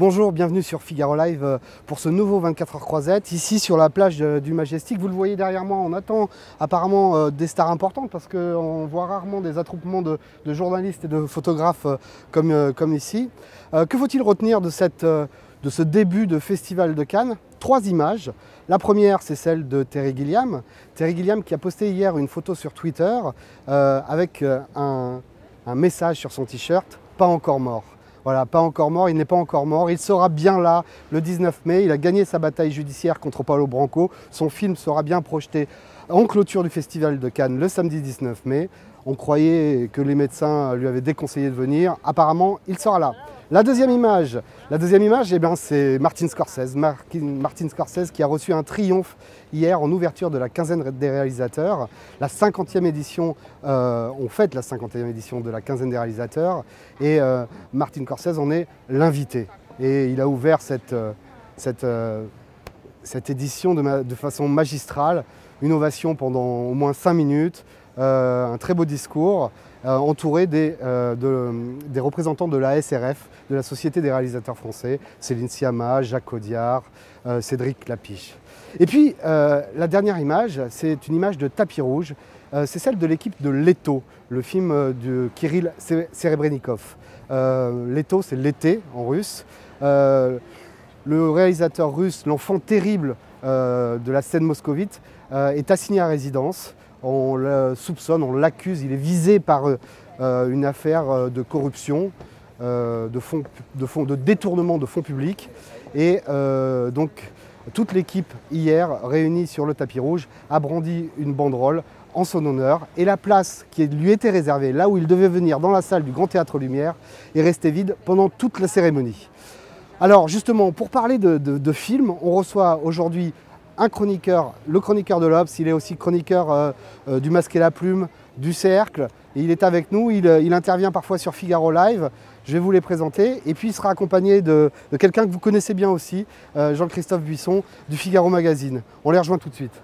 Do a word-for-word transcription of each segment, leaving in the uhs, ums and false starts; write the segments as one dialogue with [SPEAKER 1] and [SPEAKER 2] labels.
[SPEAKER 1] Bonjour, bienvenue sur Figaro Live pour ce nouveau vingt-quatre heures croisette, ici sur la plage du Majestic. Vous le voyez derrière moi, on attend apparemment des stars importantes parce qu'on voit rarement des attroupements de, de journalistes et de photographes comme, comme ici. Que faut-il retenir de, cette, de ce début de Festival de Cannes? Trois images. La première, c'est celle de Terry Gilliam. Terry Gilliam qui a posté hier une photo sur Twitter euh, avec un, un message sur son t-shirt, « Pas encore mort ». Voilà, pas encore mort, il n'est pas encore mort, il sera bien là le dix-neuf mai, il a gagné sa bataille judiciaire contre Paolo Branco, son film sera bien projeté en clôture du Festival de Cannes le samedi dix-neuf mai. On croyait que les médecins lui avaient déconseillé de venir, apparemment il sera là. La deuxième image, la deuxième image, eh bien, c'est Martin Scorsese. Martin Scorsese qui a reçu un triomphe hier en ouverture de la quinzaine des réalisateurs. La cinquantième édition, euh, on fête la cinquantième édition de la quinzaine des réalisateurs et euh, Martin Scorsese en est l'invité. Et il a ouvert cette, cette, euh, cette édition de, ma, de façon magistrale, une ovation pendant au moins cinq minutes, euh, un très beau discours. Euh, entouré des, euh, de, des représentants de la S R F, de la Société des réalisateurs français, Céline Sciamma, Jacques Audiard, euh, Cédric Klapisch. Et puis euh, la dernière image, c'est une image de tapis rouge, euh, c'est celle de l'équipe de Leto, le film de Kirill Serebrennikov. Euh, Leto, c'est l'été en russe. Euh, le réalisateur russe, l'enfant terrible euh, de la scène moscovite, euh, est assigné à résidence. On le soupçonne, on l'accuse, il est visé par euh, une affaire de corruption, euh, de, fonds, de, fonds, de détournement de fonds publics. Et euh, donc toute l'équipe hier réunie sur le tapis rouge a brandi une banderole en son honneur. Et la place qui lui était réservée, là où il devait venir dans la salle du Grand Théâtre Lumière, est restée vide pendant toute la cérémonie. Alors justement, pour parler de, de, de films, on reçoit aujourd'hui un chroniqueur, le chroniqueur de l'Obs, il est aussi chroniqueur euh, euh, du Masque et la Plume, du Cercle, et il est avec nous, il, il intervient parfois sur Figaro Live, je vais vous les présenter, et puis il sera accompagné de, de quelqu'un que vous connaissez bien aussi, euh, Jean-Christophe Buisson, du Figaro Magazine. On les rejoint tout de suite.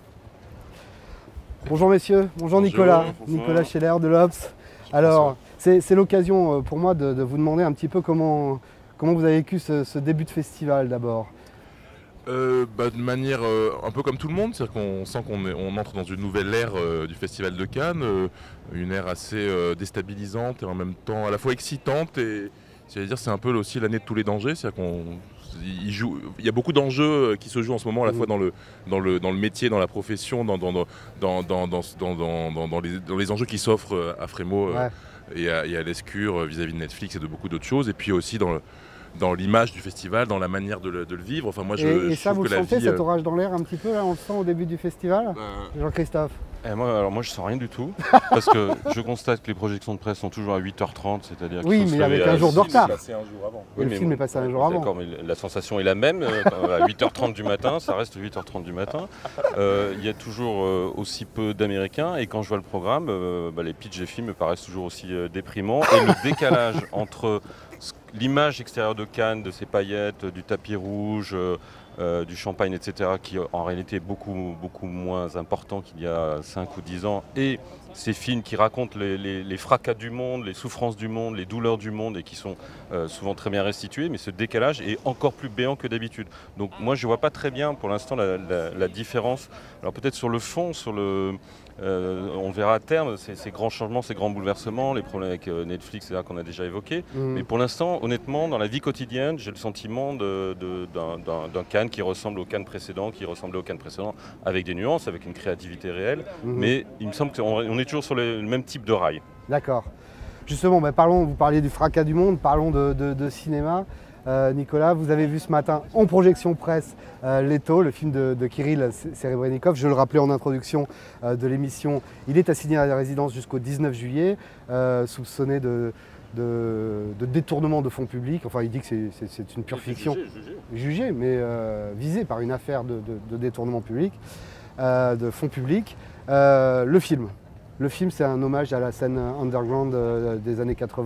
[SPEAKER 1] Bonjour messieurs, bonjour, bonjour Nicolas, bonjour. Nicolas Scheller de l'Obs. Alors, c'est l'occasion pour moi de, de vous demander un petit peu comment, comment vous avez vécu ce, ce début de festival d'abord.
[SPEAKER 2] Euh, bah, de manière euh, un peu comme tout le monde, c'est-à-dire qu'on sent qu'on on entre dans une nouvelle ère euh, du Festival de Cannes, euh, une ère assez euh, déstabilisante et en même temps à la fois excitante et c'est-à-dire c'est un peu aussi l'année de tous les dangers, c'est-à-dire qu'on il, joue, il y a beaucoup d'enjeux qui se jouent en ce moment à la fois dans le, dans le, dans le métier, dans la profession, dans, dans, dans, dans, dans, dans, dans, dans, dans, les, dans les enjeux qui s'offrent à Frémaux ouais. et à, et à l'Escure vis-à-vis de Netflix et de beaucoup d'autres choses, et puis aussi dans le dans l'image du festival, dans la manière de le, de le vivre. Enfin, moi, je,
[SPEAKER 1] et, et
[SPEAKER 2] je
[SPEAKER 1] ça, vous
[SPEAKER 2] que
[SPEAKER 1] le
[SPEAKER 2] la
[SPEAKER 1] sentez,
[SPEAKER 2] vie,
[SPEAKER 1] cet orage dans l'air un petit peu, là, on le sent au début du festival euh... Jean-Christophe
[SPEAKER 3] eh moi, alors moi, je sens rien du tout, parce que je constate que les projections de presse sont toujours à huit heures trente, c'est-à-dire
[SPEAKER 1] oui, mais avec un jour de retard.
[SPEAKER 3] Un jour avant.
[SPEAKER 1] Oui, le film est passé un jour avant.
[SPEAKER 3] D'accord, mais la sensation est la même. À huit heures trente du matin, ça reste huit heures trente du matin. Euh, il y a toujours euh, aussi peu d'Américains, et quand je vois le programme, euh, bah, les pitchs des films me paraissent toujours aussi euh, déprimants. Et le décalage entre l'image extérieure de Cannes, de ces paillettes, du tapis rouge, euh, euh, du champagne, et cetera, qui en réalité est beaucoup, beaucoup moins important qu'il y a cinq ou dix ans, et ces films qui racontent les, les, les fracas du monde, les souffrances du monde, les douleurs du monde, et qui sont euh, souvent très bien restitués, mais ce décalage est encore plus béant que d'habitude. Donc moi je ne vois pas très bien pour l'instant la, la, la différence. Alors peut-être sur le fond, sur le... Euh, on verra à terme ces, ces grands changements, ces grands bouleversements, les problèmes avec euh, Netflix, qu'on a déjà évoqués. Mmh. Mais pour l'instant, honnêtement, dans la vie quotidienne, j'ai le sentiment d'un Cannes qui ressemble au Cannes précédent, qui ressemblait au Cannes précédent, avec des nuances, avec une créativité réelle. Mmh. Mais il me semble qu'on on est toujours sur le, le même type de rail.
[SPEAKER 1] D'accord. Justement, bah, parlons, vous parliez du fracas du monde, parlons de, de, de cinéma. Euh, Nicolas, vous avez vu ce matin en projection presse euh, Leto, le film de, de Kirill Serebrennikov. Je le rappelais en introduction euh, de l'émission, il est assigné à la résidence jusqu'au dix-neuf juillet, euh, soupçonné de, de, de détournement de fonds publics. Enfin, il dit que c'est une pure fiction. Jugé, jugé. jugé mais euh, visé par une affaire de, de, de détournement public, euh, de fonds publics. Euh, le film. Le film, c'est un hommage à la scène underground euh, des années quatre-vingt,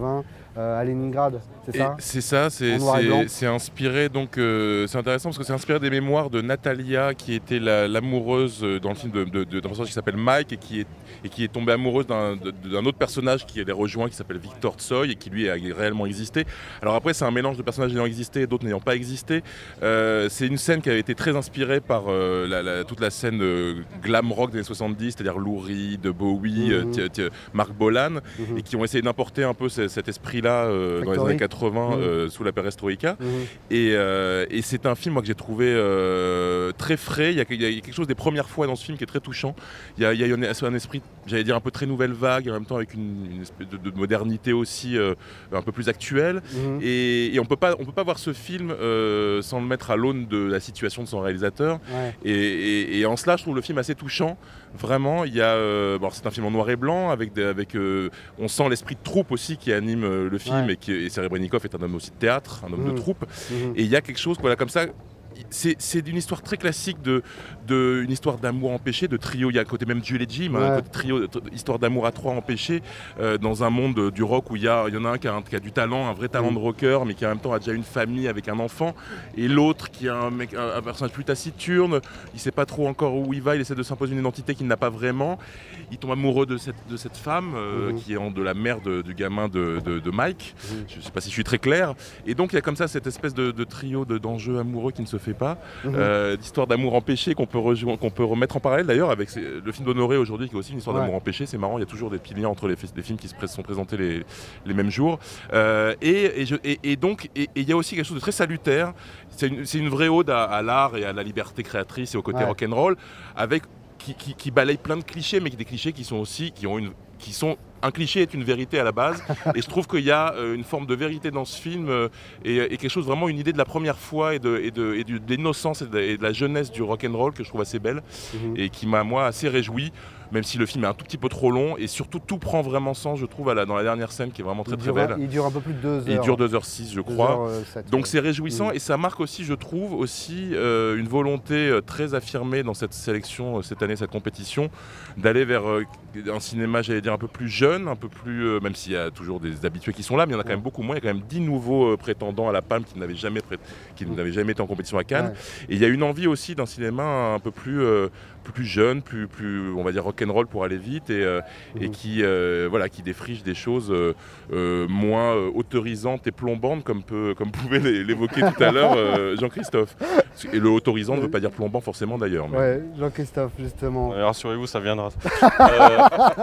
[SPEAKER 1] euh, à Leningrad, c'est ça?
[SPEAKER 2] C'est ça, c'est inspiré, donc euh, c'est intéressant parce que c'est inspiré des mémoires de Natalia, qui était l'amoureuse la, dans le film d'un de, de, de, personnage qui s'appelle Mike et qui est, et qui est tombée amoureuse d'un autre personnage qui les rejoint, qui s'appelle Victor Tsoi et qui lui a réellement existé. Alors après, c'est un mélange de personnages ayant existé et d'autres n'ayant pas existé. Euh, c'est une scène qui avait été très inspirée par euh, la, la, toute la scène euh, glam rock des années soixante-dix, c'est-à-dire Lou Reed, Bowie, mmh. euh, Marc Bolan, mmh. et qui ont essayé d'importer un peu ce, cet esprit-là euh, dans les années quatre-vingts mmh. euh, sous la perestroïka. Mmh. Et, euh, et c'est un film moi, que j'ai trouvé euh, très frais. Il y, a, il y a quelque chose des premières fois dans ce film qui est très touchant. Il y a, il y a un, un esprit, j'allais dire, un peu très nouvelle vague, en même temps avec une, une espèce de, de modernité aussi euh, un peu plus actuelle. Mmh. Et, et on peut pas, on peut pas voir ce film euh, sans le mettre à l'aune de la situation de son réalisateur. Ouais. Et, et, et en cela, je trouve le film assez touchant. Vraiment, il y a, euh, bon, c'est un film en noir et blanc, avec, des, avec euh, on sent l'esprit de troupe aussi qui anime euh, le film, ouais. et, qui, et Serebrennikov est un homme aussi de théâtre, un homme mmh. de troupe. Mmh. Et il y a quelque chose, voilà, comme ça. C'est une histoire très classique, de, de, une histoire d'amour empêché, de trio. Il y a un côté même Jules et Jim, ouais. un côté trio, histoire d'amour à trois empêchés, euh, dans un monde du rock où il y, a, il y en a un qui a, qui a du talent, un vrai talent mmh. de rocker, mais qui en même temps a déjà une famille avec un enfant, et l'autre qui a un, mec, un, un personnage plus taciturne, il ne sait pas trop encore où il va, il essaie de s'imposer une identité qu'il n'a pas vraiment. Il tombe amoureux de cette, de cette femme, euh, mmh. qui est de la mère de, du gamin de, de, de Mike. Mmh. Je ne sais pas si je suis très clair. Et donc il y a comme ça cette espèce de, de trio d'enjeux amoureux qui ne se fait pas. Mmh. Euh, d'histoire d'amour empêché qu'on peut, qu'on peut remettre en parallèle d'ailleurs avec le film d'Honoré aujourd'hui, qui est aussi une histoire ouais. d'amour empêché. C'est marrant, il y a toujours des petits liens entre les, les films qui se sont présentés les, les mêmes jours. Euh, et, et, je, et, et donc il y a aussi quelque chose de très salutaire. C'est une, une vraie ode à, à l'art et à la liberté créatrice et au côté ouais. rock'n'roll, avec qui, qui, qui balaye plein de clichés, mais des clichés qui sont aussi qui ont une qui sont un cliché est une vérité à la base, et je trouve qu'il y a euh, une forme de vérité dans ce film, euh, et, et quelque chose, vraiment une idée de la première fois et de, et de, et de l'innocence et, et de la jeunesse du rock'n'roll que je trouve assez belle, mmh. et qui m'a moi assez réjoui, même si le film est un tout petit peu trop long, et surtout tout prend vraiment sens, je trouve, à la, dans la dernière scène qui est vraiment très très belle.
[SPEAKER 1] Il dure un peu plus de deux heures.
[SPEAKER 2] Il dure deux heures six, je crois.
[SPEAKER 1] deux heures sept,
[SPEAKER 2] Donc c'est réjouissant,
[SPEAKER 1] mmh.
[SPEAKER 2] et ça marque aussi, je trouve, aussi euh, une volonté euh, très affirmée dans cette sélection, euh, cette année, cette compétition, d'aller vers euh, un cinéma, j'allais dire, un peu plus jeune, un peu plus, euh, même s'il y a toujours des habitués qui sont là, mais il y en a quand même beaucoup moins. Il y a quand même dix nouveaux euh, prétendants à la Palme qui n'avaient jamais, qui n'avaient jamais été en compétition à Cannes. Ouais. Et il y a une envie aussi d'un cinéma un peu plus, euh, plus jeune, plus, plus, on va dire, rock'n'roll pour aller vite, et, euh, mmh. et qui, euh, voilà, qui défriche des choses euh, euh, moins euh, autorisantes et plombantes, comme, peut, comme pouvait l'évoquer tout à l'heure euh, Jean-Christophe. Et le autorisant ne veut pas dire plombant forcément d'ailleurs. Mais...
[SPEAKER 1] Ouais, Jean-Christophe, justement.
[SPEAKER 3] Rassurez-vous, ça viendra. euh...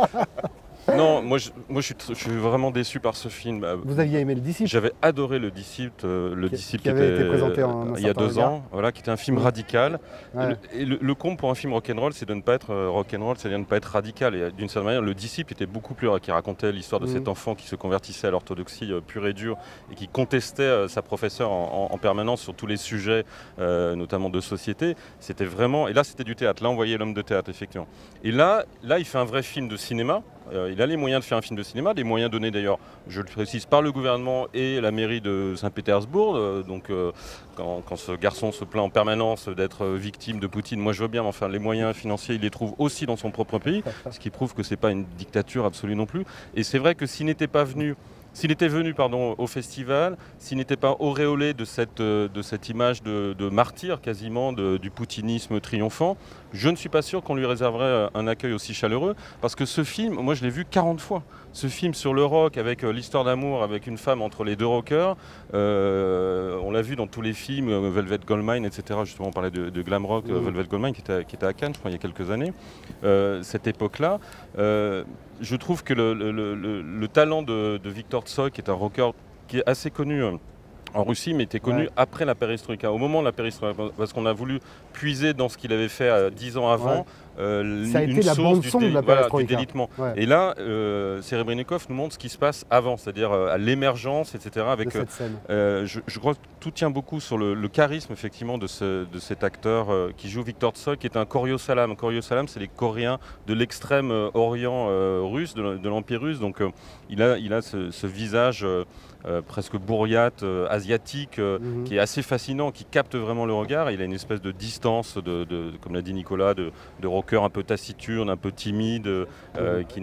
[SPEAKER 3] Non, moi, je, moi je, suis je suis vraiment déçu par ce film.
[SPEAKER 1] Vous aviez aimé Le Disciple?
[SPEAKER 3] J'avais adoré Le Disciple, euh, le
[SPEAKER 1] qui,
[SPEAKER 3] Disciple
[SPEAKER 1] qui avait
[SPEAKER 3] était,
[SPEAKER 1] été présenté en,
[SPEAKER 3] il y a deux regard. ans, voilà, qui était un film mmh. radical.
[SPEAKER 1] Ouais.
[SPEAKER 3] Et, le, et le, le comble pour un film rock'n'roll, c'est de ne pas être euh, rock'n'roll, c'est-à-dire de ne pas être radical. Et d'une certaine manière, Le Disciple était beaucoup plus, qui racontait l'histoire de mmh. cet enfant qui se convertissait à l'orthodoxie euh, pure et dure, et qui contestait euh, sa professeure en, en, en permanence sur tous les sujets, euh, notamment de société. C'était vraiment, et là c'était du théâtre. Là on voyait l'homme de théâtre effectivement. Et là, là il fait un vrai film de cinéma. Euh, il a les moyens de faire un film de cinéma, des moyens donnés d'ailleurs, je le précise, par le gouvernement et la mairie de Saint-Pétersbourg. Euh, donc euh, quand, quand ce garçon se plaint en permanence d'être victime de Poutine, moi je veux bien, mais enfin les moyens financiers, il les trouve aussi dans son propre pays, ce qui prouve que c'est pas une dictature absolue non plus. Et c'est vrai que s'il n'était pas venu... S'il était venu pardon, au festival, s'il n'était pas auréolé de cette, de cette image de, de martyr quasiment, de, du poutinisme triomphant, je ne suis pas sûr qu'on lui réserverait un accueil aussi chaleureux, parce que ce film, moi je l'ai vu quarante fois. Ce film sur le rock, avec euh, l'histoire d'amour, avec une femme entre les deux rockers, euh, on l'a vu dans tous les films, euh, Velvet Goldmine, et cetera. Justement, on parlait de, de glam rock, mmh. euh, Velvet Goldmine, qui était, qui était à Cannes, je crois, il y a quelques années. Euh, cette époque-là, euh, je trouve que le, le, le, le talent de, de Victor Tsoi, qui est un rocker qui est assez connu euh, en Russie, mais était connu ouais. après la perestroïka, au moment de la perestroïka, parce qu'on a voulu puiser dans ce qu'il avait fait euh, dix ans avant. Ouais. Euh,
[SPEAKER 1] ça a été la bande son de la perestroïka.
[SPEAKER 3] Voilà, ouais. Et là, euh, Serebrennikov nous montre ce qui se passe avant, c'est-à-dire euh, à l'émergence, et cetera. Avec,
[SPEAKER 1] de cette scène.
[SPEAKER 3] Euh, je, je crois que tout tient beaucoup sur le, le charisme effectivement de, ce, de cet acteur euh, qui joue Victor Tsoi, qui est un Koryo Salam. Koryo Salam, c'est les Coréens de l'extrême euh, orient euh, russe, de, de l'Empire russe. Donc euh, il a, il a ce, ce visage euh, euh, presque bourriate, euh, asiatique, euh, mm-hmm. qui est assez fascinant, qui capte vraiment le regard. Il a une espèce de distance, de, de, de, comme l'a dit Nicolas, de, de rocker un peu taciturne, un peu timide, euh, mmh. qui n'est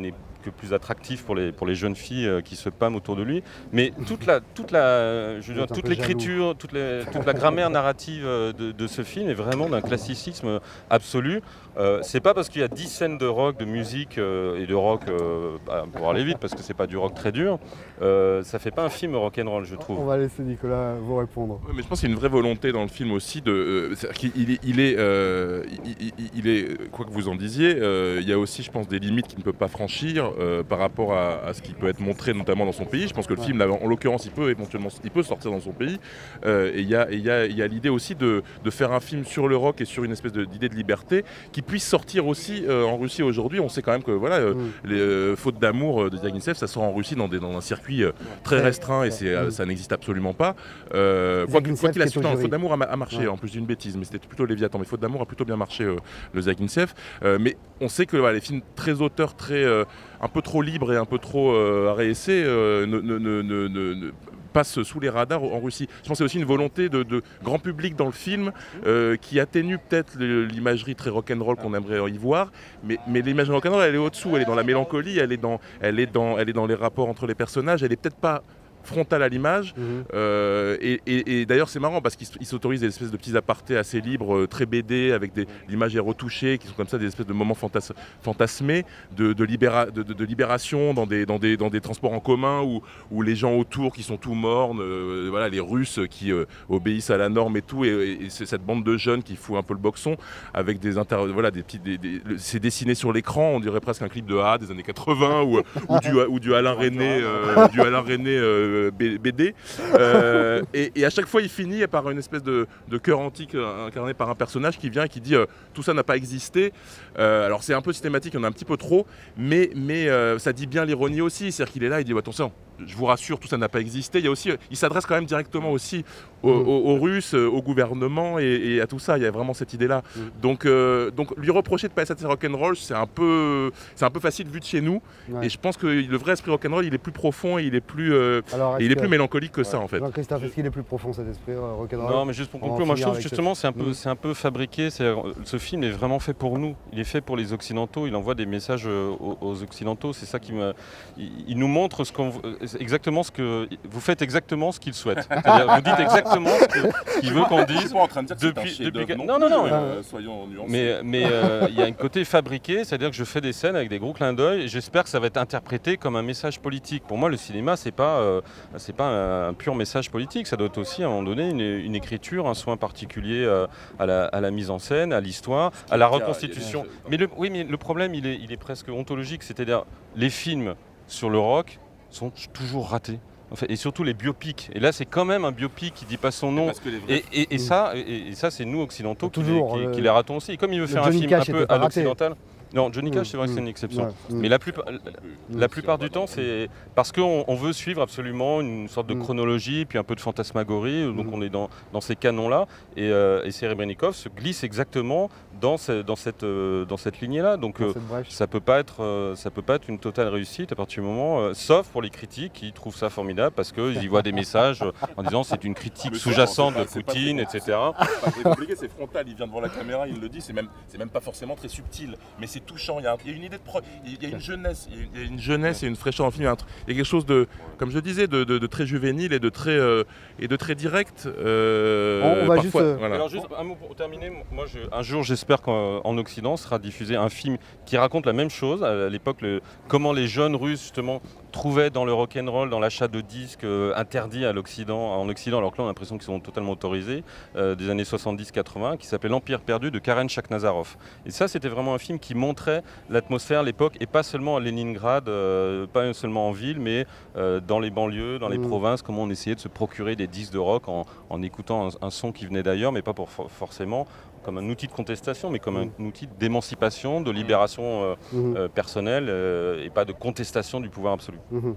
[SPEAKER 3] que plus attractif pour les, pour les jeunes filles euh, qui se pâment autour de lui. Mais toute la, toute la, je veux dire, toute l'écriture, toute, les, toute la grammaire narrative de, de ce film est vraiment d'un classicisme absolu. Euh, c'est pas parce qu'il y a dix scènes de rock, de musique euh, et de rock, euh, bah, pour aller vite, parce que c'est pas du rock très dur, euh, ça fait pas un film rock'n'roll, je trouve.
[SPEAKER 1] On va laisser Nicolas vous répondre.
[SPEAKER 2] Ouais, mais je pense qu'il y a une vraie volonté dans le film aussi de, euh, il est, il est, euh, il, il, il est, quoi que vous en disiez, euh, il y a aussi, je pense, des limites qu'il ne peut pas franchir euh, par rapport à, à ce qui peut être montré, notamment dans son pays. Je pense que le ouais. film, en l'occurrence, il peut éventuellement, il peut sortir dans son pays. Euh, et il y a, il y a, il y a l'idée aussi de, de faire un film sur le rock et sur une espèce d'idée de, de liberté qui puisse sortir aussi euh, en Russie aujourd'hui. On sait quand même que voilà, euh, mm. les euh, fautes d'amour euh, de Zagintsev, ça sort en Russie dans, des, dans un circuit euh, très restreint et c'est, euh, ça n'existe absolument pas. Euh, quoi qu'il a su, non, faute d'amour a, a marché, ouais. en plus d'une bêtise, mais c'était plutôt Léviathan. Mais faute d'amour a plutôt bien marché euh, le Zagintsev. Euh, mais on sait que voilà, les films très auteurs, très euh, un peu trop libres et un peu trop euh, arrêt essai euh, ne, ne, ne, ne, ne passe sous les radars en Russie. Je pense que c'est aussi une volonté de, de grand public dans le film euh, qui atténue peut-être l'imagerie très rock'n'roll qu'on aimerait y voir, mais, mais l'imagerie rock'n'roll, elle est au-dessous, elle est dans la mélancolie, elle est dans, elle est dans, elle est dans les rapports entre les personnages, elle est peut-être pas frontal à l'image. Mmh. Euh, et, et, et d'ailleurs, c'est marrant parce qu'ils s'autorisent des espèces de petits apartés assez libres, euh, très B D, avec des l'image est retouchée, qui sont comme ça des espèces de moments fantas fantasmés de, de, libéra de, de, de libération dans des, dans, des, dans des transports en commun où, où les gens autour qui sont tout mornes, euh, voilà, les Russes qui euh, obéissent à la norme et tout, et, et, et c'est cette bande de jeunes qui fout un peu le boxon avec des inter voilà, des petits, des, des, c'est dessiné sur l'écran, on dirait presque un clip de A des années quatre-vingts ou, ou, du, ou du Alain René, euh, du Alain René euh, B D euh, et, et à chaque fois il finit par une espèce de, de chœur antique euh, incarné par un personnage qui vient et qui dit euh, tout ça n'a pas existé. Euh, alors c'est un peu systématique, il y en a un petit peu trop, mais, mais euh, ça dit bien l'ironie aussi, c'est-à-dire qu'il est là, il dit oh, attention, je vous rassure, tout ça n'a pas existé. Il y a aussi, il s'adresse quand même directement aussi aux, aux, aux Russes, au gouvernement et, et à tout ça. Il y a vraiment cette idée-là. Mm. Donc, euh, donc lui reprocher de pas être assez rock'n'roll, c'est un peu, c'est un peu facile vu de chez nous. Ouais. Et je pense que le vrai esprit rock'n'roll, il est plus profond et il est plus, euh, Alors, et il est que... plus mélancolique que ouais. ça en fait.
[SPEAKER 1] Jean-Christophe, est-ce qu'il est plus profond cet esprit euh, rock'n'roll?
[SPEAKER 3] Non, mais juste pour conclure, moi je trouve justement c'est un peu, mm. c'est un peu fabriqué. Ce film est vraiment fait pour nous. Il est fait pour les Occidentaux. Il envoie des messages aux, aux Occidentaux. C'est ça qui me, il, il nous montre ce qu'on, exactement ce que vous faites exactement ce qu'il souhaite. Vous dites exactement ce qu'il veut qu'on dise.
[SPEAKER 2] Je suis pas en train de dire depuis, que depuis...
[SPEAKER 3] Non, non, non. Euh, soyons nuancés. Mais il mais, euh, y a un côté fabriqué, c'est-à-dire que je fais des scènes avec des gros clins d'œil et j'espère que ça va être interprété comme un message politique. Pour moi, le cinéma, c'est pas, euh, c'est pas un, un pur message politique. Ça doit être aussi, à un moment donné, une, une écriture, un soin particulier euh, à, la, à la mise en scène, à l'histoire, à la reconstitution. Mais le, oui, mais le problème, il est, il est presque ontologique. C'est-à-dire, les films sur le rock sont toujours ratés. En fait, et surtout les biopics. Et là, c'est quand même un biopic qui dit pas son nom. Et, et, et, ça, et, et ça, c'est nous occidentaux qui, toujours, les, qui, qui les ratons aussi. Et comme il veut faire un film un peu à l'occidental. Non, Johnny Cash, c'est vrai que c'est une exception. Ouais, mais la plupart, la, la plupart du temps, c'est parce qu'on on veut suivre absolument une sorte de chronologie, puis un peu de fantasmagorie. Donc on est dans, dans ces canons-là. Et, euh, et Serebrennikov se glisse exactement dans, ce, dans cette, euh, dans cette lignée-là. Donc euh, ça peut pas être, euh, ça peut pas être une totale réussite à partir du moment, euh, sauf pour les critiques qui trouvent ça formidable parce qu'ils y voient des messages en disant c'est une critique sous-jacente de Poutine, et cetera.
[SPEAKER 2] C'est compliqué, c'est frontal. Il vient devant la caméra, il le dit. C'est même, c'est même pas forcément très subtil, mais c'est touchant, il y, a, il y a une idée de pro... il y a une jeunesse, il y a une jeunesse et une fraîcheur dans le film. Il y a quelque chose de, comme je disais, de, de, de très juvénile et de très euh, et de très direct. Euh,
[SPEAKER 1] on va parfois, juste,
[SPEAKER 3] voilà. Alors juste un mot pour terminer. Moi, je, un jour, j'espère qu'en Occident sera diffusé un film qui raconte la même chose. À l'époque, le, comment les jeunes Russes justement trouvaient dans le rock'n'roll, dans l'achat de disques euh, interdits à l'Occident, en Occident, alors que là, on a l'impression qu'ils sont totalement autorisés, euh, des années soixante-dix quatre-vingts, qui s'appelait L'Empire perdu de Karen Shakhnazarov. Et ça, c'était vraiment un film qui montrait l'atmosphère, l'époque, et pas seulement à Leningrad, euh, pas seulement en ville, mais euh, dans les banlieues, dans les mmh. provinces, comment on essayait de se procurer des disques de rock en, en écoutant un, un son qui venait d'ailleurs, mais pas pour for forcément comme un outil de contestation, mais comme mmh. un outil d'émancipation, de libération euh, mmh. euh, personnelle, euh, et pas de contestation du pouvoir absolu.
[SPEAKER 1] Mmh.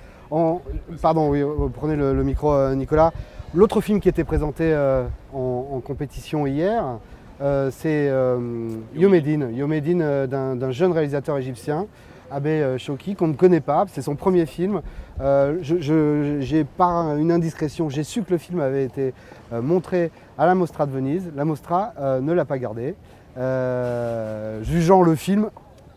[SPEAKER 1] En, pardon, oui, vous prenez le, le micro, euh, Nicolas. L'autre film qui était présenté euh, en, en compétition hier, Euh, c'est euh, Yomedine, Yomedine euh, d'un jeune réalisateur égyptien, Abé Shawki, qu'on ne connaît pas, c'est son premier film. Euh, j'ai par une indiscrétion, j'ai su que le film avait été euh, montré à la Mostra de Venise. La Mostra euh, ne l'a pas gardé. Euh, jugeant le film,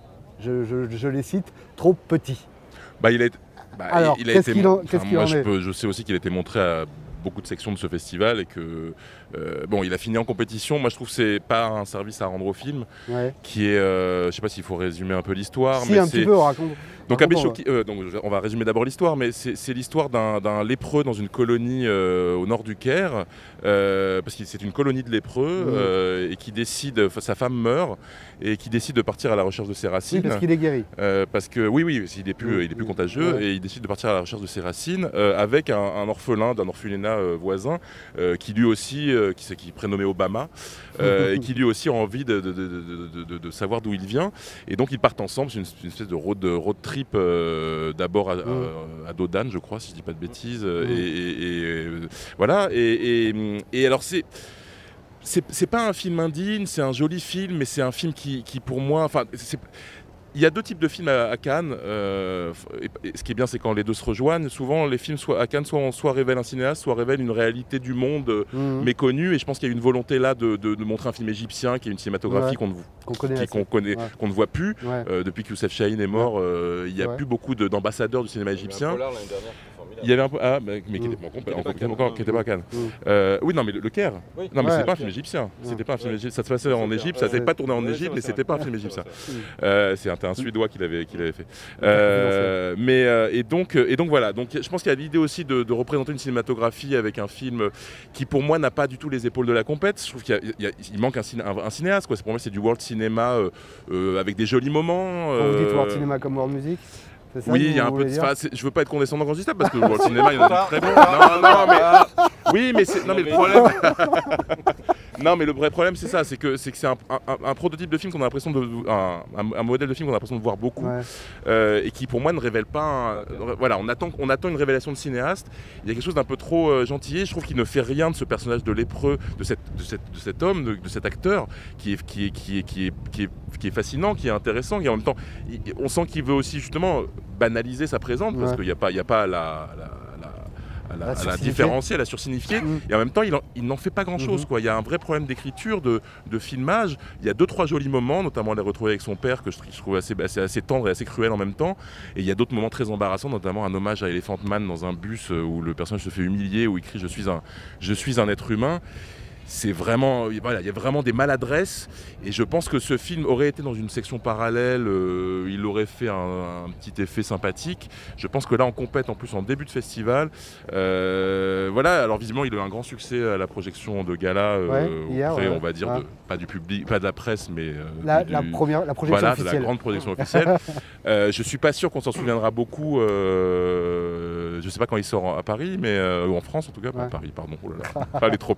[SPEAKER 1] je, je, je les cite, trop petit.
[SPEAKER 2] Bah, il a, bah,
[SPEAKER 1] Alors,
[SPEAKER 2] il a
[SPEAKER 1] qu'est-ce
[SPEAKER 2] été.
[SPEAKER 1] qu'il en,
[SPEAKER 2] Enfin,
[SPEAKER 1] qu'est-ce qu'il
[SPEAKER 2] moi,
[SPEAKER 1] en
[SPEAKER 2] je,
[SPEAKER 1] est
[SPEAKER 2] peux, je sais aussi qu'il a été montré à beaucoup de sections de ce festival et que euh, bon, il a fini en compétition. Moi, je trouve que c'est pas un service à rendre au film,
[SPEAKER 1] ouais.
[SPEAKER 2] qui est, euh, je sais pas s'il faut résumer un peu l'histoire,
[SPEAKER 1] Si,
[SPEAKER 2] mais
[SPEAKER 1] un
[SPEAKER 2] c'est
[SPEAKER 1] petit peu, raconte.
[SPEAKER 2] donc Abbé Choquet, euh, donc on va résumer d'abord l'histoire, mais c'est l'histoire d'un lépreux dans une colonie euh, au nord du Caire, euh, parce que c'est une colonie de lépreux, mmh. euh, et qui décide, sa femme meurt, et qui décide de partir à la recherche de ses racines.
[SPEAKER 1] Oui, parce qu'il est guéri.
[SPEAKER 2] Euh, parce que oui, oui, il est plus, mmh. il est plus contagieux, ouais. Et il décide de partir à la recherche de ses racines euh, avec un, un orphelin d'un orphelinat euh, voisin, euh, qui lui aussi, euh, qui, qui est prénommé Obama, euh, et qui lui aussi a envie de, de, de, de, de, de savoir d'où il vient, et donc ils partent ensemble, c'est une, une espèce de road, de road trip. Euh, d'abord à, mmh. à, à Dodane, je crois, si je dis pas de bêtises, mmh. et, et, et euh, voilà, et, et, et alors c'est c'est pas un film indigne, c'est un joli film, mais c'est un film qui, qui pour moi, enfin, il y a deux types de films à, à Cannes. Euh, et, et ce qui est bien, c'est quand les deux se rejoignent. Souvent, les films soit, à Cannes, soit, soit révèlent un cinéaste, soit révèlent une réalité du monde mmh. méconnue. Et je pense qu'il y a une volonté là de, de, de montrer un film égyptien qui est une cinématographie ouais. qu'on qu connaît, qu'on connaît, ouais. qu'on ne voit plus. Ouais. Euh, depuis que Youssef Chahine est mort, ouais. euh, il n'y a ouais. plus beaucoup d'ambassadeurs du cinéma égyptien. Il y avait un peu ah mais, mais mmh. qui était pas à Cannes. Mmh. Euh, oui non mais le, le Caire. Oui. Non mais ouais, c'était pas un film égyptien. C'était pas un film égyptien. Ça se passait en Égypte. Ça s'est pas tourné en Égypte, mais c'était pas un film égyptien. C'est un, un Suédois qui l'avait qui l'avait fait. Euh, mais euh, et donc et donc voilà. Donc je pense qu'il y a l'idée aussi de, de représenter une cinématographie avec un film qui pour moi n'a pas du tout les épaules de la compète. Je trouve qu'il il manque un, ciné, un, un cinéaste quoi. Pour moi c'est du world cinéma euh, euh, avec des jolis moments.
[SPEAKER 1] Quand vous dites world cinéma comme world music. Ça,
[SPEAKER 2] oui, il y a un peu de. Je veux pas être condescendant quand je dis ça parce que le cinéma, il y en a très bon. Non, non, mais. Oui, mais c'est. Non, mais le problème. Non, mais le vrai problème, c'est ça, c'est que c'est que c'est un, un, un prototype de film qu'on a l'impression de. Un, un, un modèle de film qu'on a l'impression de voir beaucoup. Ouais. Euh, et qui, pour moi, ne révèle pas. Un, okay. Voilà, on attend, on attend une révélation de cinéaste. Il y a quelque chose d'un peu trop euh, gentil. Je trouve qu'il ne fait rien de ce personnage de lépreux, de, cette, de, cette, de cet homme, de, de cet acteur, qui est, qui, est, qui, est, qui, est, qui, est, qui est fascinant, qui est intéressant. Et en même temps, il, on sent qu'il veut aussi, justement, banaliser sa présence, parce ouais. qu'il n'y a pas, il y a pas la, la, la, la, la, la différencier, la sursignifier, mmh. et en même temps, il n'en fait pas grand-chose. Mmh. Il y a un vrai problème d'écriture, de, de filmage. Il y a deux, trois jolis moments, notamment les retrouver avec son père, que je, je trouve assez, assez, assez tendre et assez cruel en même temps. Et il y a d'autres moments très embarrassants, notamment un hommage à Elephant Man dans un bus où le personnage se fait humilier, où il crie « Je suis un, je suis un être humain ». C'est vraiment, voilà, il y a vraiment des maladresses et je pense que ce film aurait été dans une section parallèle, euh, il aurait fait un, un petit effet sympathique. Je pense que là on compète en plus en début de festival. Euh, voilà, alors visiblement il a eu un grand succès à la projection de gala, euh, ouais, hier, auprès, ouais. on va dire, ouais. de, pas du public, pas de la presse, mais euh,
[SPEAKER 1] la,
[SPEAKER 2] du,
[SPEAKER 1] la première, la projection
[SPEAKER 2] voilà,
[SPEAKER 1] officielle.
[SPEAKER 2] La grande projection officielle. euh, je suis pas sûr qu'on s'en souviendra beaucoup. Euh, je sais pas quand il sort à Paris, mais euh, ou en France en tout cas, ouais. pas à Paris, pardon. Oh là là, pas les trop.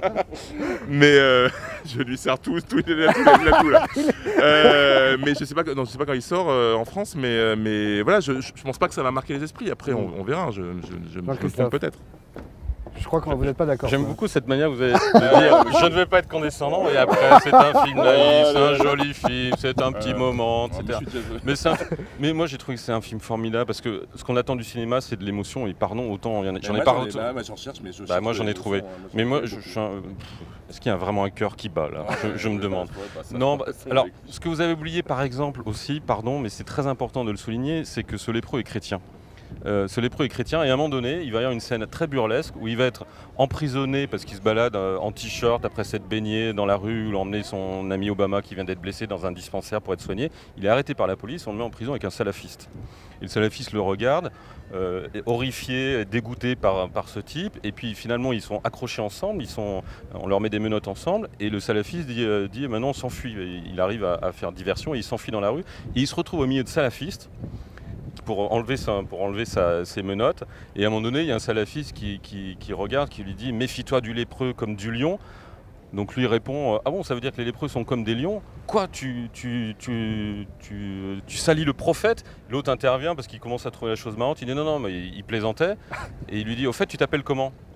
[SPEAKER 2] Mais euh, je lui sers tout, tout, tout, tout, tout là. Euh, mais je sais pas, non, je sais pas quand il sort euh, en France, mais, mais voilà, je, je pense pas que ça va marquer les esprits. Après, on, on verra. Je, je, je, je me trompe peut-être.
[SPEAKER 1] Je crois que vous n'êtes pas d'accord.
[SPEAKER 3] J'aime beaucoup cette manière vous avez de dire je ne vais pas être condescendant et après c'est un film naïf, c'est un joli film, c'est un petit euh, moment, et cetera. Mais, un, mais moi j'ai trouvé que c'est un film formidable parce que ce qu'on attend du cinéma c'est de l'émotion et pardon autant j'en ai pas
[SPEAKER 2] retrouvé. Bah, j'en cherche mais je
[SPEAKER 3] bah, moi j'en ai trouvé. Moi, mais moi je, je, est-ce qu'il y a vraiment un cœur qui bat là je, je me demande. Non, bah, alors ce que vous avez oublié par exemple aussi, pardon, mais c'est très important de le souligner, c'est que ce lépreux est chrétien. Euh, ce lépreux est chrétien et à un moment donné il va y avoir une scène très burlesque où il va être emprisonné parce qu'il se balade euh, en t-shirt après s'être baigné dans la rue, où emmené son ami Obama qui vient d'être blessé dans un dispensaire pour être soigné. Il est arrêté par la police, on le met en prison avec un salafiste. Et le salafiste le regarde, euh, horrifié, dégoûté par, par ce type, et puis finalement ils sont accrochés ensemble, ils sont, on leur met des menottes ensemble, et le salafiste dit, euh, dit maintenant on s'enfuit. Il arrive à, à faire diversion et il s'enfuit dans la rue, et il se retrouve au milieu de salafistes pour enlever, sa, pour enlever sa, ses menottes. Et à un moment donné, il y a un salafiste qui, qui, qui regarde, qui lui dit « Méfie-toi du lépreux comme du lion ». Donc lui il répond « Ah bon, ça veut dire que les lépreux sont comme des lions ? Quoi, tu, tu, tu, tu, tu salis le prophète ?» L'autre intervient parce qu'il commence à trouver la chose marrante. Il dit « Non, non, mais il plaisantait. » Et il lui dit « Au fait, tu t'appelles comment ?»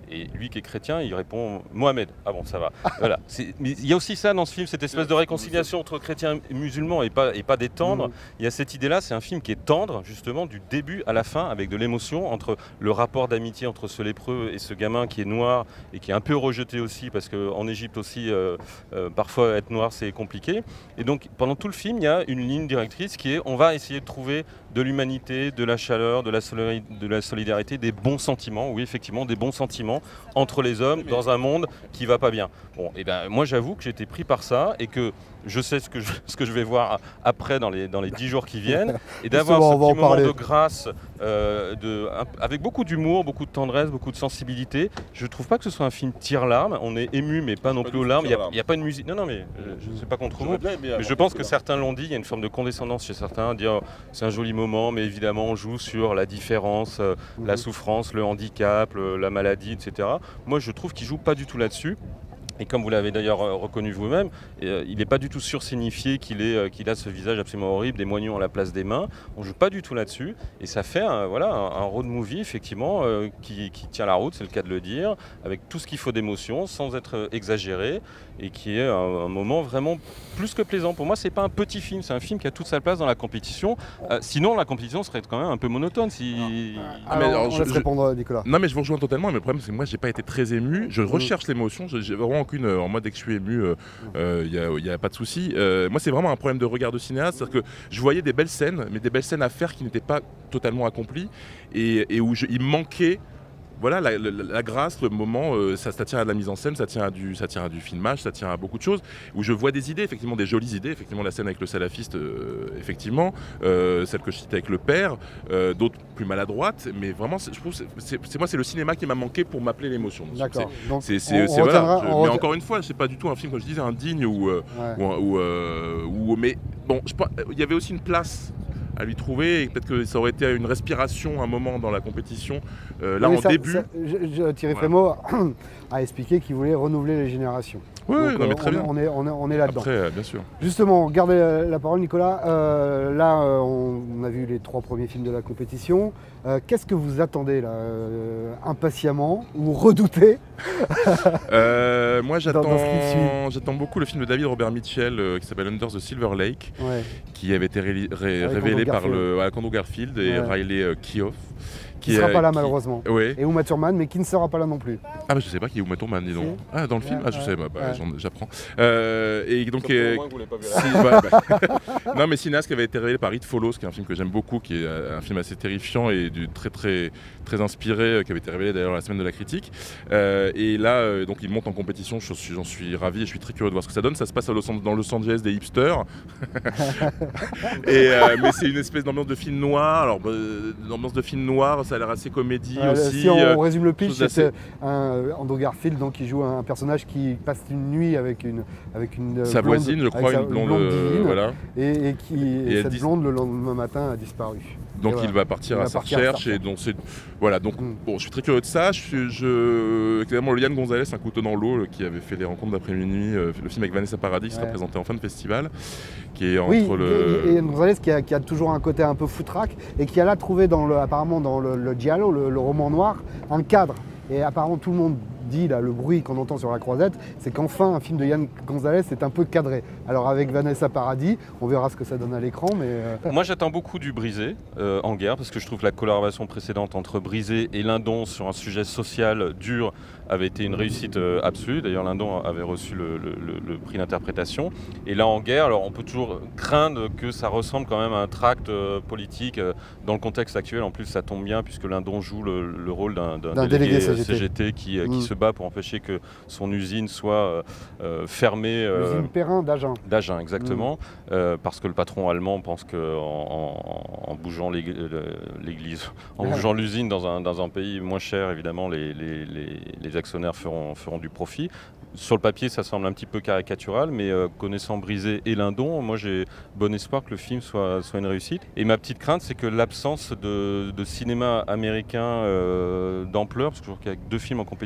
[SPEAKER 3] Et lui qui est chrétien, il répond Mohamed. Ah bon, ça va. Voilà. Mais il y a aussi ça dans ce film, cette espèce de réconciliation entre chrétiens et musulmans et pas, et pas des tendres. Mmh. Il y a cette idée-là, c'est un film qui est tendre, justement, du début à la fin, avec de l'émotion, entre le rapport d'amitié entre ce lépreux et ce gamin qui est noir et qui est un peu rejeté aussi, parce qu'en Égypte aussi, euh, euh, parfois être noir c'est compliqué. Et donc pendant tout le film, il y a une ligne directrice qui est on va essayer de trouver de l'humanité, de la chaleur, de la, de la solidarité, des bons sentiments, oui effectivement des bons sentiments entre les hommes dans un monde qui va pas bien. Bon, et ben moi j'avoue que j'ai été pris par ça et que je sais ce que je, ce que je vais voir après dans les dans les dix jours qui viennent et d'avoir ce petit moment de grâce, euh, de, un, avec beaucoup d'humour, beaucoup de tendresse, beaucoup de sensibilité. Je trouve pas que ce soit un film tire-larme. On est ému mais pas non plus aux larmes. Il n'y a, a pas de musique. Non non mais je ne sais pas contre vous. Mais je pense que certains l'ont dit. Il y a une forme de condescendance chez certains, dire c'est un joli moment, mais évidemment on joue sur la différence, euh, mmh. la souffrance, le handicap, le, la maladie, et cetera. Moi je trouve qu'il joue pas du tout là-dessus. Et comme vous l'avez d'ailleurs reconnu vous-même, euh, il n'est pas du tout sursignifié qu'il euh, qu'il a ce visage absolument horrible, des moignons à la place des mains. On ne joue pas du tout là-dessus. Et ça fait un, voilà, un, un road movie, effectivement, euh, qui, qui tient la route, c'est le cas de le dire, avec tout ce qu'il faut d'émotion, sans être exagéré, et qui est un, un moment vraiment plus que plaisant. Pour moi, ce n'est pas un petit film, c'est un film qui a toute sa place dans la compétition. Euh, sinon, la compétition serait quand même un peu monotone. Si...
[SPEAKER 1] Ah, alors, mais alors, on je, laisse répondre, Nicolas.
[SPEAKER 2] Non, mais je vous rejoins totalement. Mais le problème, c'est que moi, je n'ai pas été très ému. Je recherche mmh. l'émotion. J'ai vraiment qu'une, en mode dès que je suis ému, il euh, n'y euh, a, a pas de souci. Euh, moi, c'est vraiment un problème de regard de cinéaste, c'est-à-dire que je voyais des belles scènes, mais des belles scènes à faire qui n'étaient pas totalement accomplies et, et où je, il manquait. Voilà, la, la, la grâce, le moment, euh, ça, ça tient à de la mise en scène, ça tient, à du, ça tient à du filmage, ça tient à beaucoup de choses, où je vois des idées, effectivement des jolies idées, effectivement la scène avec le salafiste, euh, effectivement, euh, celle que je citais avec le père, euh, d'autres plus maladroites, mais vraiment, je trouve, c'est moi, c'est le cinéma qui m'a manqué pour m'appeler l'émotion.
[SPEAKER 1] D'accord.
[SPEAKER 2] C'est voilà, je, mais encore une fois, c'est pas du tout un film, comme je disais, indigne ou, euh, ouais. ou, ou, euh, ou, mais bon, il y avait aussi une place à lui trouver, et peut-être que ça aurait été une respiration un moment dans la compétition. Euh, là, oui, en ça, début...
[SPEAKER 1] Ça, je, je, Thierry voilà. Frémaux a expliqué qu'il voulait renouveler les générations.
[SPEAKER 2] Oui, Donc, non, mais très
[SPEAKER 1] on,
[SPEAKER 2] bien.
[SPEAKER 1] On est, on est, on est là-dedans.
[SPEAKER 2] Après, bien sûr.
[SPEAKER 1] Justement, gardez la, la parole, Nicolas. Euh, là, euh, on, on a vu les trois premiers films de la compétition. Euh, Qu'est-ce que vous attendez, là, euh, impatiemment ou redoutez
[SPEAKER 2] euh, Moi, j'attends beaucoup le film de David Robert Mitchell euh, qui s'appelle Under the Silver Lake, ouais. qui avait été ré ré révélé par le Andrew Garfield et ouais. Riley euh, Keough.
[SPEAKER 1] Qui ne sera pas là, qui... malheureusement.
[SPEAKER 2] Ouais.
[SPEAKER 1] Et Uma Thurman, mais qui ne sera pas là non plus.
[SPEAKER 2] Ah, bah je sais pas qui est Uma Thurman, dis donc. Si. Ah, dans le film ouais, Ah, je ouais, sais, bah, bah, ouais. j'apprends. Euh, et donc.
[SPEAKER 3] Euh, moins que vous l'avez pas vu
[SPEAKER 2] si, bah, bah. Non, mais Cinéaste qui avait été révélé par It Follows, qui est un film que j'aime beaucoup, qui est un film assez terrifiant et du, très, très, très inspiré, qui avait été révélé d'ailleurs la semaine de la critique. Euh, et là, euh, donc, il monte en compétition, j'en suis, suis ravi et je suis très curieux de voir ce que ça donne. Ça se passe à Los, dans Los Angeles des hipsters. et, euh, mais c'est une espèce d'ambiance de film noir. Alors, bah, l'ambiance de film noir, ça a l'air assez comédie. Euh, aussi,
[SPEAKER 1] si on, euh, on résume le pitch, c'est un Andrew Garfield donc, qui joue un personnage qui passe une nuit avec une, avec une
[SPEAKER 2] sa
[SPEAKER 1] blonde,
[SPEAKER 2] voisine, je crois, une blonde,
[SPEAKER 1] blonde divine,
[SPEAKER 2] voilà.
[SPEAKER 1] et, et qui et et cette dit... blonde le lendemain matin a disparu.
[SPEAKER 2] Donc
[SPEAKER 1] voilà.
[SPEAKER 2] il va partir il à sa recherche et donc c'est voilà donc mm. bon je suis très curieux de ça. Je, je évidemment Yann Gonzalez, un couteau dans l'eau, qui avait fait les rencontres d'après minuit, euh, le film avec Vanessa Paradis, qui ouais. sera présenté en fin de festival, qui est entre
[SPEAKER 1] oui,
[SPEAKER 2] le.
[SPEAKER 1] Et, et Yann Gonzalez qui a, qui a toujours un côté un peu foutraque et qui a là trouvé dans le, apparemment dans le, le giallo, le, le roman noir, un cadre. Et apparemment tout le monde dit, là, le bruit qu'on entend sur la croisette, c'est qu'enfin un film de Yann Gonzalez est un peu cadré. Alors avec Vanessa Paradis, on verra ce que ça donne à l'écran. Mais euh...
[SPEAKER 3] Moi j'attends beaucoup du Brisé euh, en guerre, parce que je trouve que la collaboration précédente entre Brisé et Lindon sur un sujet social dur avait été une réussite euh, absolue. D'ailleurs Lindon avait reçu le, le, le, le prix d'interprétation. Et là en guerre, alors on peut toujours craindre que ça ressemble quand même à un tract euh, politique euh, dans le contexte actuel. En plus ça tombe bien puisque Lindon joue le, le rôle d'un délégué, délégué C G T, C G T qui, mmh. qui se bat pour empêcher que son usine soit euh, fermée.
[SPEAKER 1] Euh, L'usine Perrin d'Agen.
[SPEAKER 3] D'Agen, exactement. Mmh. Euh, parce que le patron allemand pense qu'en en, en bougeant l'église, en bougeant l'usine dans un, dans un pays moins cher, évidemment, les, les, les, les actionnaires feront, feront du profit. Sur le papier, ça semble un petit peu caricatural, mais euh, connaissant Brisé et Lindon, moi j'ai bon espoir que le film soit, soit une réussite. Et ma petite crainte, c'est que l'absence de, de cinéma américain euh, d'ampleur, parce que je trouve qu'il y a deux films en compétition,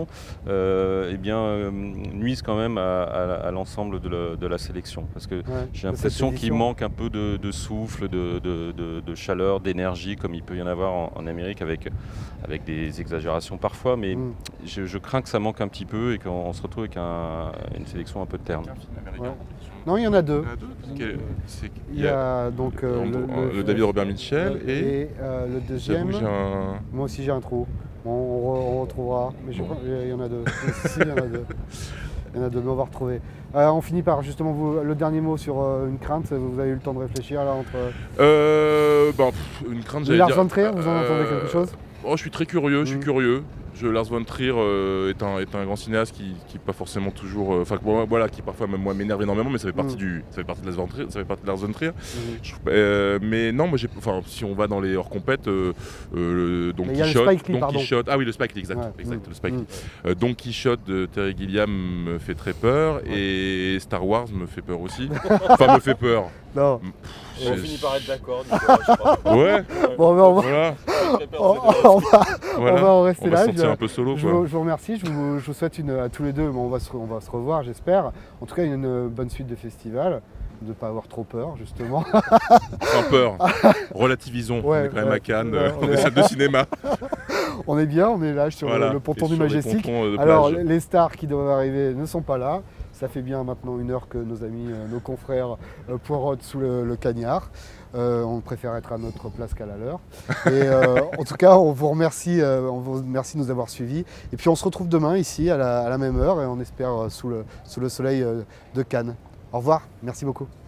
[SPEAKER 3] sélection, euh, eh bien, euh, nuisent quand même à, à, à l'ensemble de, la- de la sélection. Parce que
[SPEAKER 1] Ouais,
[SPEAKER 3] j'ai
[SPEAKER 1] de
[SPEAKER 3] l'impression
[SPEAKER 1] cette
[SPEAKER 3] qu'il
[SPEAKER 1] édition.
[SPEAKER 3] manque un peu de, de souffle, de, de- de- de chaleur, d'énergie, comme il peut y en avoir en, en Amérique, avec, avec des exagérations parfois. Mais
[SPEAKER 1] Mm.
[SPEAKER 3] je, je crains que ça manque un petit peu et qu'on se retrouve avec un- une sélection un peu terne.
[SPEAKER 1] Ouais. Non, il y en a deux.
[SPEAKER 2] Il y en a deux, parce que c'est-
[SPEAKER 1] Il y a donc euh,
[SPEAKER 2] le,
[SPEAKER 1] le,
[SPEAKER 2] le David Robert Mitchell
[SPEAKER 1] le-
[SPEAKER 2] et,
[SPEAKER 1] et, euh, le
[SPEAKER 2] j'avoue
[SPEAKER 1] deuxième.
[SPEAKER 2] que j'ai un...
[SPEAKER 1] Moi aussi j'ai un trou. Bon, on, re- on retrouvera. Mais je
[SPEAKER 2] Bon.
[SPEAKER 1] crois qu'il y en a deux. Si, si, il y en a deux. Il y en a deux, mais on va retrouver. Euh, on finit par justement vous, le dernier mot sur euh, une crainte. Vous avez eu le temps de réfléchir là entre.
[SPEAKER 2] Euh, ben, pff, une crainte, j'allais
[SPEAKER 1] Lars
[SPEAKER 2] dire...
[SPEAKER 1] von Trier, vous en entendez
[SPEAKER 2] euh,
[SPEAKER 1] quelque chose?
[SPEAKER 2] Oh, je suis très curieux, je suis
[SPEAKER 1] Mm.
[SPEAKER 2] curieux. Je, Lars von Trier euh, est, un, est un grand cinéaste qui, qui pas forcément toujours, euh, enfin bon, voilà, qui parfois même moi m'énerve énormément, mais ça fait partie
[SPEAKER 1] Mm.
[SPEAKER 2] du, ça fait partie de Lars von Trier, ça fait partie de Lars von Trier.
[SPEAKER 1] Mhm.
[SPEAKER 2] Je trouve pas- euh, mais non, moi j'ai, enfin si on va dans les hors compètes, euh, euh, Don
[SPEAKER 1] Mais il y a le
[SPEAKER 2] Quichotte,
[SPEAKER 1] Spike Lee,
[SPEAKER 2] Don
[SPEAKER 1] pardon.
[SPEAKER 2] Quichotte, ah oui le Spike Lee, exact,
[SPEAKER 1] Ouais.
[SPEAKER 2] exact,
[SPEAKER 1] Mm.
[SPEAKER 2] le Spike
[SPEAKER 1] Mm.
[SPEAKER 2] Lee. Euh, Don Quichotte de Terry Gilliam me fait très peur
[SPEAKER 1] Ouais.
[SPEAKER 2] et Star Wars me fait peur aussi. Enfin me fait peur.
[SPEAKER 1] Non.
[SPEAKER 2] J'ai-
[SPEAKER 3] On finit par être d'accord, du coup, je crois.
[SPEAKER 2] Ouais,
[SPEAKER 1] Bon, ben, on va,
[SPEAKER 2] voilà,
[SPEAKER 1] on, on va,
[SPEAKER 2] voilà.
[SPEAKER 1] on va en rester
[SPEAKER 2] On va
[SPEAKER 1] là.
[SPEAKER 2] se sentir
[SPEAKER 1] Je-
[SPEAKER 2] un peu solo
[SPEAKER 1] Je
[SPEAKER 2] quoi.
[SPEAKER 1] vous, je vous remercie, je vous, je vous souhaite une, à tous les deux, bon, on, va se, on va se revoir j'espère, en tout cas une, une bonne suite de festival, de ne pas avoir trop peur justement.
[SPEAKER 2] Enfin peur, relativisons,
[SPEAKER 1] Ouais,
[SPEAKER 2] on est quand même
[SPEAKER 1] ouais.
[SPEAKER 2] à Cannes,
[SPEAKER 1] Ouais,
[SPEAKER 2] euh,
[SPEAKER 1] on
[SPEAKER 2] on
[SPEAKER 1] est-
[SPEAKER 2] est salle de cinéma.
[SPEAKER 1] On est bien, on est là sur
[SPEAKER 2] Voilà.
[SPEAKER 1] le, le ponton
[SPEAKER 2] Et
[SPEAKER 1] du
[SPEAKER 2] sur les
[SPEAKER 1] Majestic.
[SPEAKER 2] pontons, euh, de
[SPEAKER 1] Alors
[SPEAKER 2] plage.
[SPEAKER 1] les stars qui doivent arriver ne sont pas là, ça fait bien maintenant une heure que nos amis, euh, nos confrères euh, poireautent sous le, le cagnard. Euh, on préfère être à notre place qu'à la leur. Et euh, en tout cas, on vous remercie, euh, on vous remercie de nous avoir suivis. Et puis on se retrouve demain ici à la, à la même heure et on espère euh, sous le, sous le soleil euh, de Cannes. Au revoir, merci beaucoup.